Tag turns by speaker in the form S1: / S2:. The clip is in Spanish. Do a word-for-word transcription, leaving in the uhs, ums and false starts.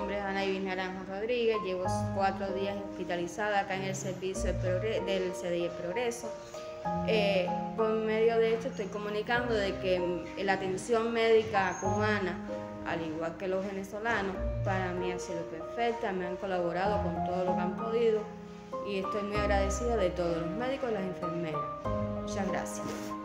S1: nombre es Ana Ibis Naranjo Rodríguez, llevo cuatro días hospitalizada acá en el servicio del C D I El Progreso. Eh, por medio de esto estoy comunicando de que la atención médica cubana, al igual que los venezolanos, para mí ha sido perfecta, me han colaborado con todo lo que han podido y estoy muy agradecida de todos los médicos y las enfermeras. Muchas gracias.